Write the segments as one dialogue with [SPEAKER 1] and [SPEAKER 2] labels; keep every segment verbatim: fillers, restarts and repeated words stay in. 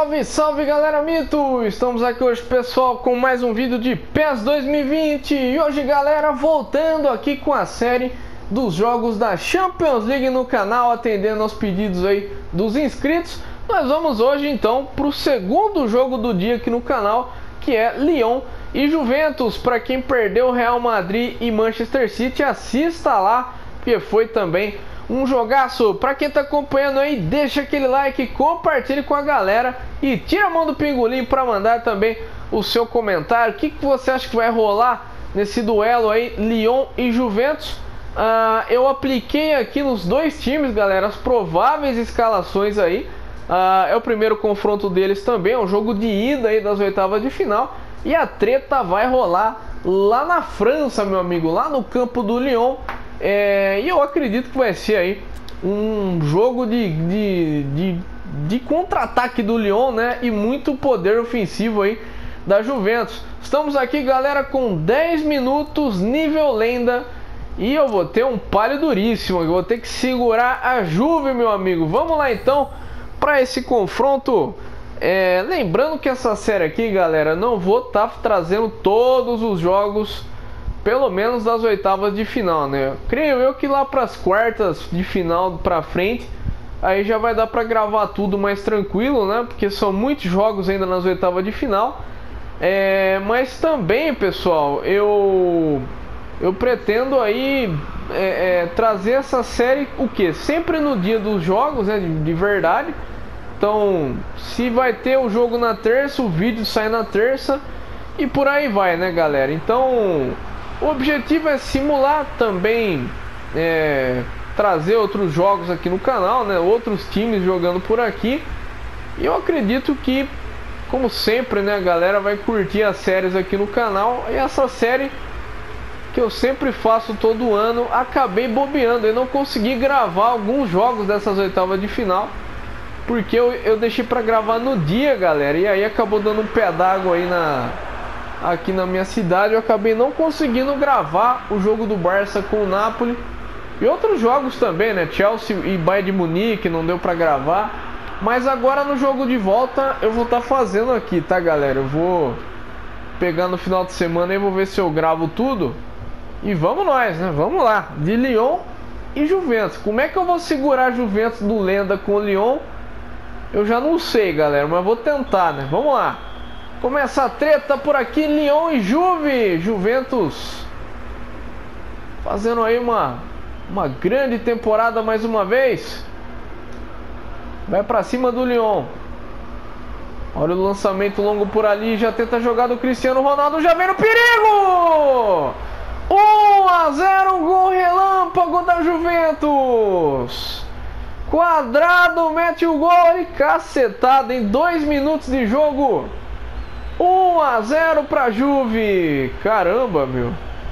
[SPEAKER 1] Salve, salve galera Mito! Estamos aqui hoje, pessoal, com mais um vídeo de PES dois mil e vinte. E hoje, galera, voltando aqui com a série dos jogos da Champions League no canal, atendendo aos pedidos aí dos inscritos. Nós vamos hoje, então, para o segundo jogo do dia aqui no canal, que é Lyon e Juventus. Para quem perdeu Real Madrid e Manchester City, assista lá, porque foi também um jogaço. Pra quem tá acompanhando aí, deixa aquele like, compartilhe com a galera e tira a mão do pingolim pra mandar também o seu comentário. O que, que você acha que vai rolar nesse duelo aí, Lyon e Juventus? Uh, eu apliquei aqui nos dois times, galera, as prováveis escalações aí. Uh, é o primeiro confronto deles também, é um jogo de ida aí das oitavas de final. E a treta vai rolar lá na França, meu amigo, lá no campo do Lyon. É, e eu acredito que vai ser aí um jogo de, de, de, de contra-ataque do Lyon, né? E muito poder ofensivo aí da Juventus. Estamos aqui, galera, com dez minutos, nível lenda. E eu vou ter um palio duríssimo. Eu vou ter que segurar a Juve, meu amigo. Vamos lá, então, para esse confronto. É, lembrando que essa série aqui, galera, não vou estar tá trazendo todos os jogos, pelo menos das oitavas de final, né? Creio eu que lá para as quartas de final para frente, aí já vai dar para gravar tudo mais tranquilo, né? Porque são muitos jogos ainda nas oitavas de final. É, mas também, pessoal, eu eu pretendo aí é, é, trazer essa série, o que? Sempre no dia dos jogos, né? De, de verdade. Então, se vai ter o jogo na terça, o vídeo sai na terça e por aí vai, né, galera? Então, o objetivo é simular também, é, trazer outros jogos aqui no canal, né? Outros times jogando por aqui. E eu acredito que, como sempre, né, a galera vai curtir as séries aqui no canal. E essa série que eu sempre faço todo ano, acabei bobeando. Eu não consegui gravar alguns jogos dessas oitavas de final, porque eu, eu deixei para gravar no dia, galera. E aí acabou dando um pé d'água aí na... aqui na minha cidade. Eu acabei não conseguindo gravar o jogo do Barça com o Napoli e outros jogos também, né? Chelsea e Bayern de Munique não deu pra gravar, mas agora no jogo de volta eu vou estar tá fazendo aqui, tá, galera? Eu vou pegar no final de semana e vou ver se eu gravo tudo. E vamos nós, né? Vamos lá, de Lyon e Juventus. Como é que eu vou segurar a Juventus do Lenda com o Lyon? Eu já não sei, galera, mas vou tentar, né? Vamos lá. Começa a treta por aqui, Lyon e Juve. Juventus fazendo aí uma, uma grande temporada mais uma vez. Vai pra cima do Lyon. Olha o lançamento longo por ali. Já tenta jogar do Cristiano Ronaldo. Já vem no perigo! um a zero, um gol relâmpago da Juventus. Quadrado mete o gol e cacetada em dois minutos de jogo. um a zero pra Juve. Caramba, meu.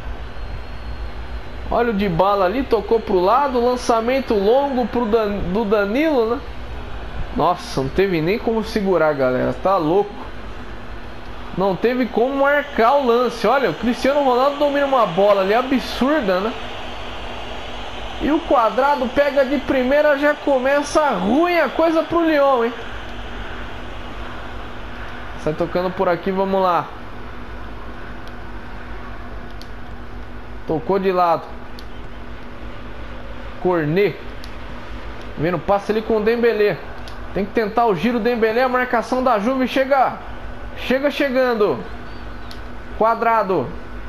[SPEAKER 1] Olha o Dybala ali, tocou pro lado. Lançamento longo pro Dan, do Danilo, né? Nossa, não teve nem como segurar, galera. Tá louco. Não teve como marcar o lance. Olha, o Cristiano Ronaldo domina uma bola ali absurda, né? E o Quadrado pega de primeira. Já começa ruim a coisa pro Lyon, hein? Sai tocando por aqui, vamos lá. Tocou de lado. Cornet. Vendo, passa ali com o Dembélé. Tem que tentar o giro, Dembélé. A marcação da Juve chega. Chega chegando. Quadrado.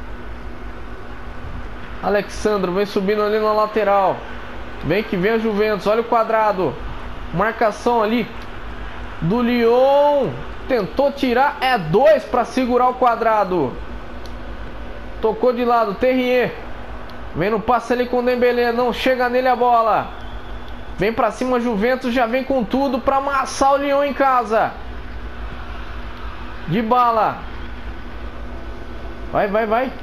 [SPEAKER 1] Alexandro vem subindo ali na lateral. Vem que vem a Juventus. Olha o Quadrado. Marcação ali do Lyon. Tentou tirar, é dois para segurar o Quadrado. Tocou de lado, Terrier. Vem no passe ali com o Dembélé, não chega nele a bola. Vem para cima Juventus, já vem com tudo para amassar o Lyon em casa. Dybala. Vai, vai, vai.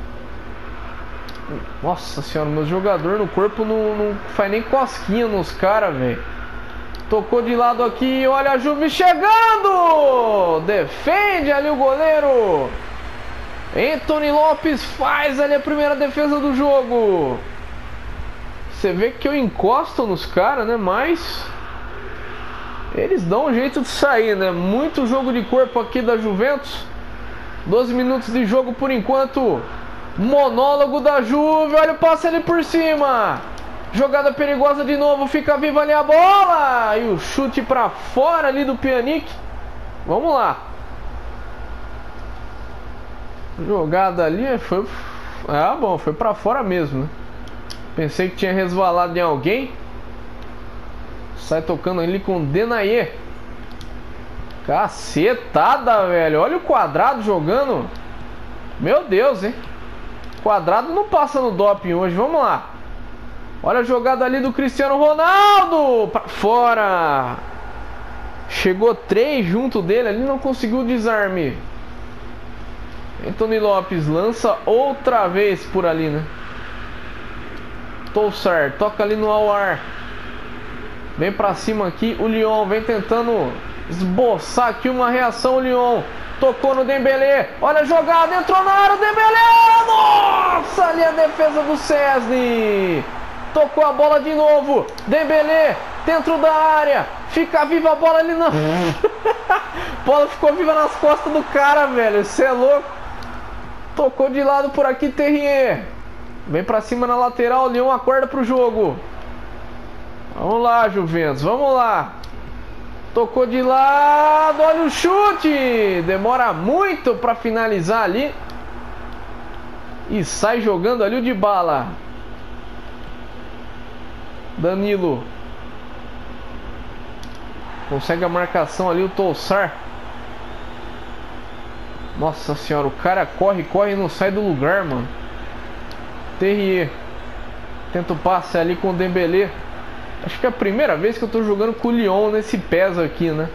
[SPEAKER 1] Nossa senhora, meu jogador no corpo não, não faz nem cosquinha nos caras, velho. Tocou de lado aqui, olha a Juve chegando! Defende ali o goleiro. Anthony Lopes faz ali a primeira defesa do jogo. Você vê que eu encosto nos caras, né? Mas Eles dão um jeito de sair, né? Muito jogo de corpo aqui da Juventus. doze minutos de jogo por enquanto. Monólogo da Juve. Olha o passe ali por cima. Jogada perigosa de novo. Fica viva ali a bola. E o chute pra fora ali do Pjanic. Vamos lá. Jogada ali foi... Ah, bom, foi pra fora mesmo, né? Pensei que tinha resvalado em alguém. Sai tocando ali com o Denayer. Cacetada, velho. Olha o Quadrado jogando. Meu Deus, hein? Quadrado não passa no doping hoje. Vamos lá. Olha a jogada ali do Cristiano Ronaldo. Pra fora. Chegou três junto dele ali. Não conseguiu o desarme. Anthony Lopes lança outra vez por ali, né? Toussaint toca ali no Aouar. Vem pra cima aqui o Lyon. Vem tentando esboçar aqui uma reação o Lyon. Tocou no Dembélé. Olha a jogada. Entrou na área o Dembélé. Nossa, ali a defesa do Szczęsny. Tocou a bola de novo. Dembélé dentro da área. Fica viva a bola ali na... A bola ficou viva nas costas do cara, velho. Você é louco. Tocou de lado por aqui Terrier. Vem pra cima na lateral. O Lyon acorda pro jogo. Vamos lá, Juventus. Vamos lá. Tocou de lado. Olha o chute. Demora muito pra finalizar ali. E sai jogando ali o Dybala. Danilo. Consegue a marcação ali o Toussaint. Nossa senhora, o cara corre, corre e não sai do lugar, mano. Terrier. Tenta o passe ali com o Dembélé. Acho que é a primeira vez que eu tô jogando com o Lyon nesse pés aqui, né?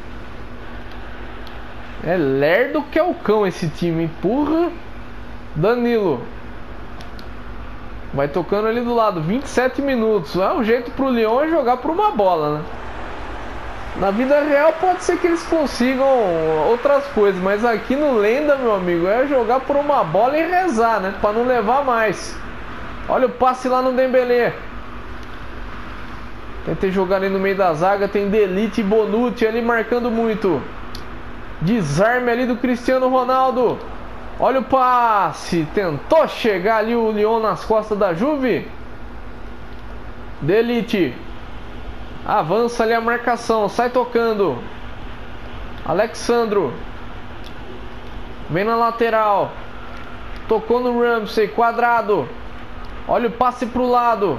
[SPEAKER 1] É lerdo que é o cão esse time, hein? Porra. Danilo. Vai tocando ali do lado, vinte e sete minutos. É, o jeito pro Lyon é jogar por uma bola, né? Na vida real pode ser que eles consigam outras coisas, mas aqui no Lenda, meu amigo, é jogar por uma bola e rezar, né? Pra não levar mais. Olha o passe lá no Dembélé. Tentei jogar ali no meio da zaga. Tem De Ligt e Bonucci ali marcando muito. Desarme ali do Cristiano Ronaldo. Olha o passe. Tentou chegar ali o Lyon nas costas da Juve. De Ligt. Avança ali a marcação. Sai tocando. Alexandro. Vem na lateral. Tocou no Ramsey. Quadrado. Olha o passe pro lado.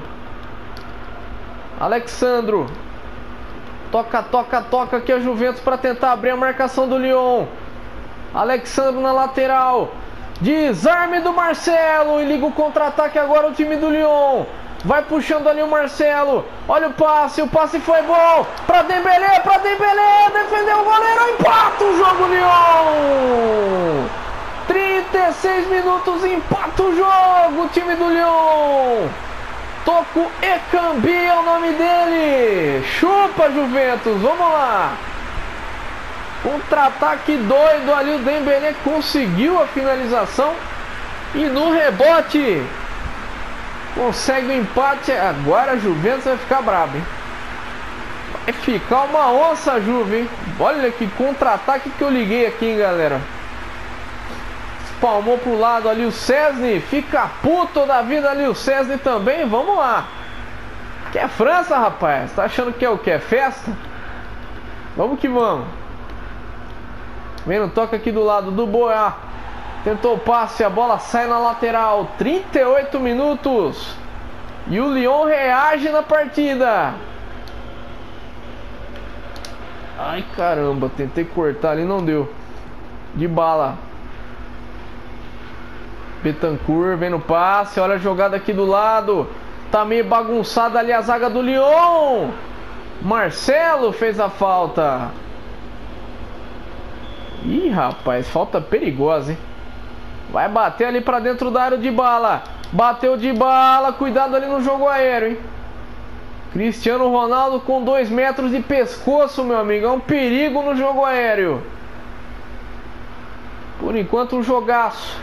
[SPEAKER 1] Alexandro. Toca, toca, toca aqui a Juventus para tentar abrir a marcação do Lyon. Alexandro na lateral. Desarme do Marcelo. E liga o contra-ataque agora o time do Lyon. Vai puxando ali o Marcelo. Olha o passe. O passe foi bom. Para Dembélé. Para Dembélé. Defendeu o goleiro. Empata o jogo Lyon. trinta e seis minutos. Empata o jogo. O time do Lyon. Toko Ekambi é o nome dele. Chupa, Juventus. Vamos lá. Contra-ataque doido ali. O Dembélé conseguiu a finalização. E no rebote consegue o empate. Agora a Juventus vai ficar brabo, hein? Vai ficar uma onça a Juve, hein? Olha que contra-ataque que eu liguei aqui, hein, galera. Palmou pro lado ali o Szczęsny. Fica puto da vida ali o Szczęsny também. Vamos lá. Que é França, rapaz. Tá achando que é o que? É festa? Vamos que vamos. Vem no toque aqui do lado do Boia. Tentou o passe. A bola sai na lateral. trinta e oito minutos. E o Lyon reage na partida. Ai, caramba. Tentei cortar ali, não deu. Dybala. Betancourt vem no passe. Olha a jogada aqui do lado. Tá meio bagunçada ali a zaga do Lyon. Marcelo fez a falta. Ih, rapaz, falta perigosa, hein? Vai bater ali pra dentro da área de Dybala. Bateu de bala. Cuidado ali no jogo aéreo, hein? Cristiano Ronaldo com dois metros de pescoço, meu amigo. É um perigo no jogo aéreo. Por enquanto um jogaço.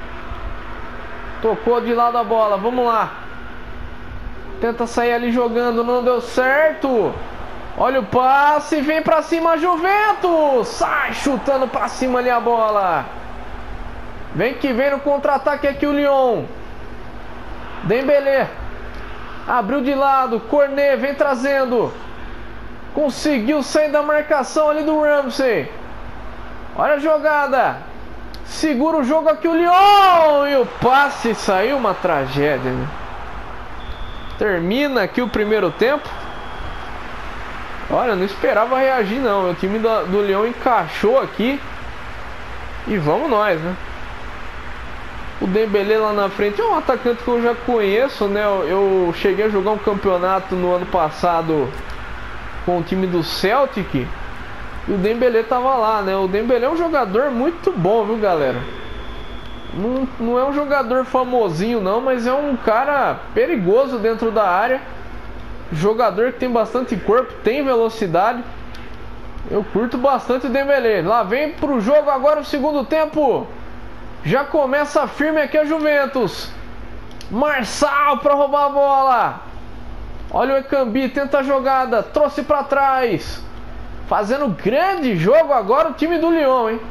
[SPEAKER 1] Tocou de lado a bola, vamos lá. Tenta sair ali jogando, não deu certo. Olha o passe, vem pra cima Juventus. Sai chutando pra cima ali a bola. Vem que vem no contra-ataque aqui o Lyon. Dembélé. Abriu de lado, Cornet vem trazendo. Conseguiu sair da marcação ali do Ramsey. Olha a jogada. Segura o jogo aqui o Lyon. E o passe saiu uma tragédia, né? Termina aqui o primeiro tempo. Olha, não esperava reagir não. O time do, do Lyon encaixou aqui. E vamos nós, né? O Dembélé lá na frente é um atacante que eu já conheço, né? Eu, eu cheguei a jogar um campeonato no ano passado com o time do Celtic. E o Dembélé tava lá, né? O Dembélé é um jogador muito bom, viu, galera? Não, não é um jogador famosinho não, mas é um cara perigoso dentro da área. Jogador que tem bastante corpo, tem velocidade. Eu curto bastante o Dembélé. Lá vem pro jogo agora o segundo tempo. Já começa firme aqui a Juventus. Marçal para roubar a bola. Olha o Ekambi, tenta a jogada, trouxe para trás. Fazendo grande jogo agora o time do Lyon, hein?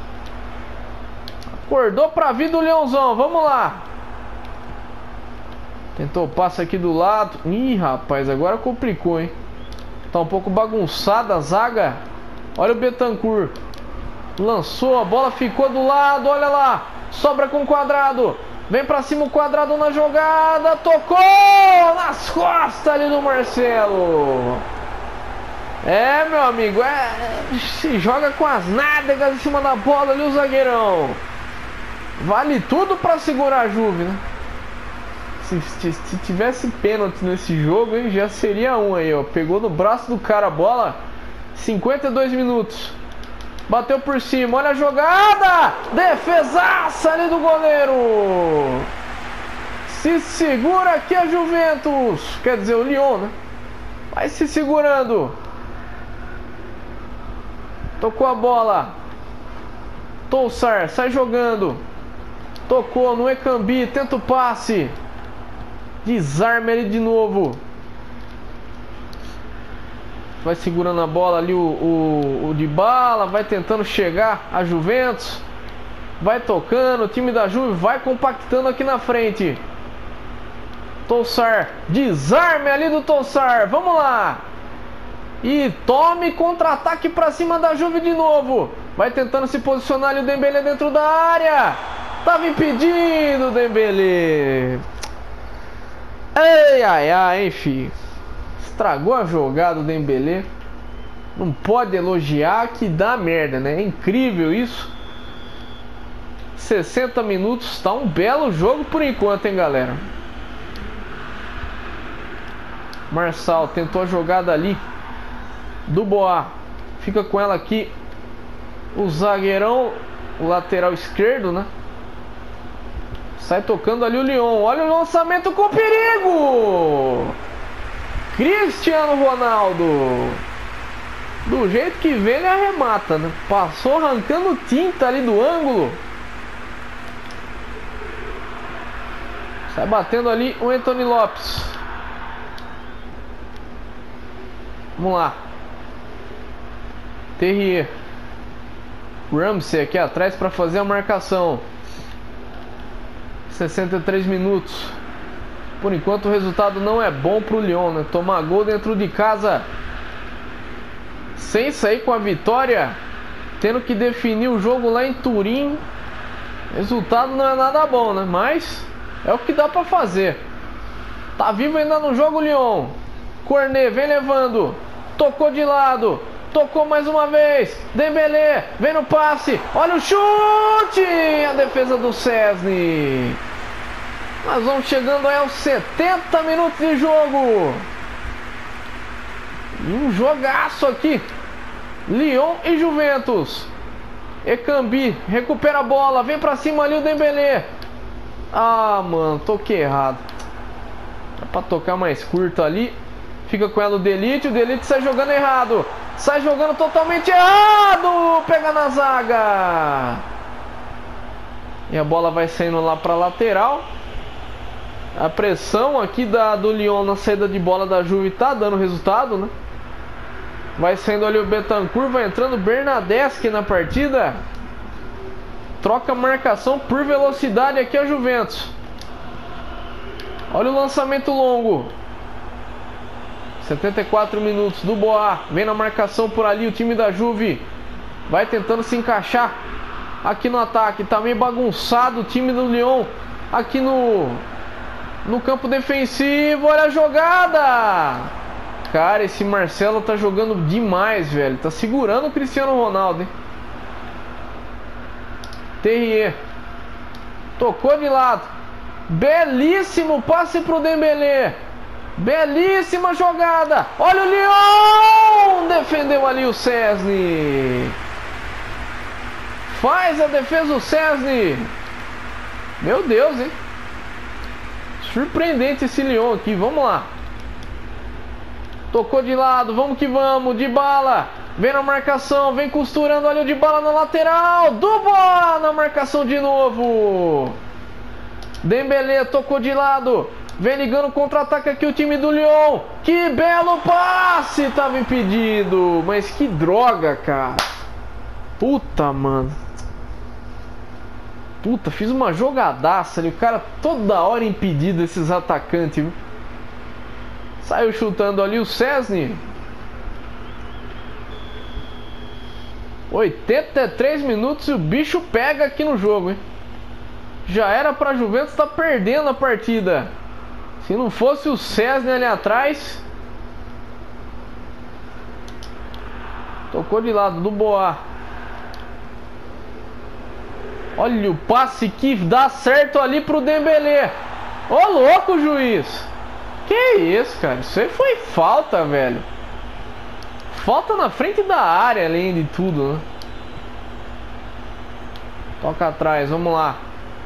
[SPEAKER 1] Acordou pra vida o Leãozão, vamos lá. Tentou o passe aqui do lado. Ih, rapaz, agora complicou, hein? Tá um pouco bagunçada a zaga. Olha o Bentancur. Lançou, a bola ficou do lado, olha lá. Sobra com o Quadrado. Vem pra cima o Quadrado na jogada. Tocou nas costas ali do Marcelo. É, meu amigo, é, se joga com as nádegas em cima da bola ali o zagueirão. Vale tudo pra segurar a Juve, né? Se, se, se tivesse pênalti nesse jogo, hein, já seria um aí, ó. Pegou no braço do cara a bola. cinquenta e dois minutos. Bateu por cima, olha a jogada. Defesaça ali do goleiro. Se segura aqui a Juventus. Quer dizer, o Lyon, né? Vai se segurando. Tocou a bola. Toussaint sai jogando. Tocou no Ekambi, tenta o passe. Desarme ele de novo. Vai segurando a bola ali o, o, o Dybala. Vai tentando chegar a Juventus. Vai tocando. O time da Juve vai compactando aqui na frente. Toussaint. Desarme ali do Toussaint. Vamos lá. E tome contra-ataque pra cima da Juve de novo. Vai tentando se posicionar ali o Dembélé dentro da área. Tava impedindo o Dembélé. Ai, ai, ai, enfim. Estragou a jogada o Dembélé. Não pode elogiar que dá merda, né? É incrível isso. sessenta minutos, tá um belo jogo por enquanto, hein, galera. Marçal tentou a jogada ali. Dubois fica com ela aqui. O zagueirão, o lateral esquerdo, né? Sai tocando ali o Lyon. Olha o lançamento com perigo. Cristiano Ronaldo. Do jeito que vem ele arremata, né? Passou arrancando tinta ali do ângulo. Sai batendo ali o Anthony Lopes. Vamos lá. Terrier. Ramsey aqui atrás para fazer a marcação. sessenta e três minutos. Por enquanto o resultado não é bom pro Lyon, né? Tomar gol dentro de casa sem sair com a vitória, tendo que definir o jogo lá em Turim. Resultado não é nada bom, né? Mas é o que dá pra fazer. Tá vivo ainda no jogo o Lyon. Cornet vem levando. Tocou de lado. Tocou mais uma vez. Dembélé vem no passe. Olha o chute. A defesa do Szczesny. Nós vamos chegando aí aos setenta minutos de jogo. E um jogaço aqui. Lyon e Juventus. Ekambi recupera a bola. Vem pra cima ali o Dembélé. Ah, mano, toquei errado. Dá pra tocar mais curto ali. Fica com ela o Delite. O Delite sai jogando errado. Sai jogando totalmente errado. Pega na zaga. E a bola vai saindo lá pra lateral. A pressão aqui da, do Lyon na saída de bola da Juve tá dando resultado, né? Vai saindo ali o Bentancur, vai entrando o Bernadeschi na partida. Troca a marcação por velocidade aqui a Juventus. Olha o lançamento longo. setenta e quatro minutos do Boa. Vem na marcação por ali o time da Juve. Vai tentando se encaixar aqui no ataque. Tá meio bagunçado o time do Lyon aqui no, no campo defensivo. Olha a jogada. Cara, esse Marcelo tá jogando demais, velho. Tá segurando o Cristiano Ronaldo, hein? Terrier. Tocou de lado. Belíssimo passe pro Dembélé. Belíssima jogada. Olha o Lyon. Defendeu ali o Szczęsny. Faz a defesa o Szczęsny. Meu Deus, hein? Surpreendente esse Lyon aqui. Vamos lá. Tocou de lado, vamos que vamos, Dybala, vem na marcação, vem costurando, olha o Dybala na lateral, Dubois na marcação de novo. Dembélé tocou de lado, vem ligando contra-ataque aqui o time do Lyon. Que belo passe, tava impedido, mas que droga, cara. Puta, mano. Puta, fiz uma jogadaça ali, o cara toda hora impedido, esses atacantes, viu? Saiu chutando ali o Szczęsny. oitenta e três minutos e o bicho pega aqui no jogo, hein? Já era pra Juventus estar tá perdendo a partida. Se não fosse o Szczęsny ali atrás. Tocou de lado do Boa. Olha o passe que dá certo ali pro Dembélé. Ô louco, juiz. Que isso, cara? Isso aí foi falta, velho. Falta na frente da área, além de tudo, né? Toca atrás, vamos lá.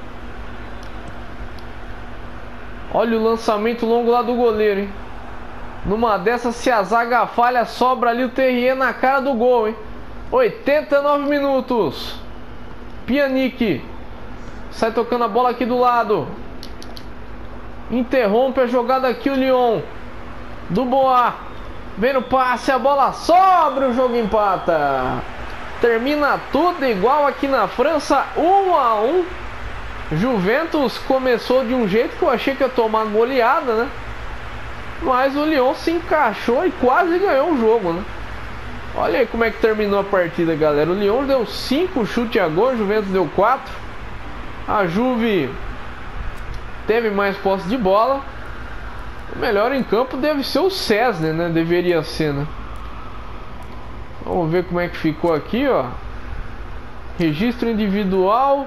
[SPEAKER 1] Olha o lançamento longo lá do goleiro, hein? Numa dessas, se a zaga falha, sobra ali o Terrier na cara do gol, hein? oitenta e nove minutos. Pjanic sai tocando a bola aqui do lado. Interrompe a jogada aqui o Lyon. Dubois. Vem no passe, a bola sobra, o jogo empata. Termina tudo igual aqui na França, um a um. Juventus começou de um jeito que eu achei que ia tomar goleada, né? Mas o Lyon se encaixou e quase ganhou o jogo, né? Olha aí como é que terminou a partida, galera. O Lyon deu cinco chutes a gol, a Juventus deu quatro. A Juve teve mais posse de bola. O melhor em campo deve ser o Szczęsny, né? Deveria ser, né? Vamos ver como é que ficou aqui, ó. Registro individual.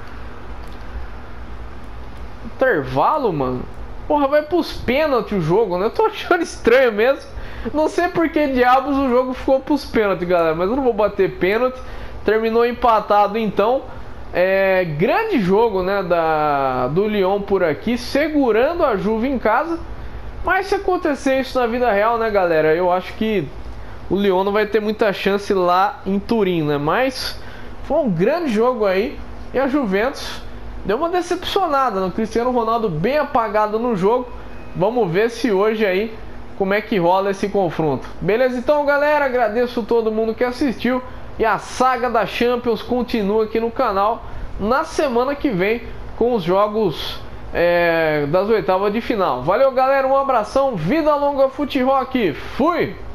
[SPEAKER 1] Intervalo, mano. Porra, vai pros pênaltis o jogo, né? Eu tô achando estranho mesmo. Não sei por que diabos o jogo ficou pros pênaltis, galera. Mas eu não vou bater pênalti. Terminou empatado, então. É, grande jogo, né, da, do Lyon por aqui, segurando a Juve em casa. Mas se acontecer isso na vida real, né, galera, eu acho que o Lyon não vai ter muita chance lá em Turim, né? Mas foi um grande jogo aí. E a Juventus deu uma decepcionada no Cristiano Ronaldo, bem apagado no jogo. Vamos ver se hoje aí como é que rola esse confronto. Beleza, então, galera, agradeço todo mundo que assistiu. E a saga da Champions continua aqui no canal na semana que vem com os jogos é, das oitavas de final. Valeu, galera, um abração, vida longa Fute Rock, fui!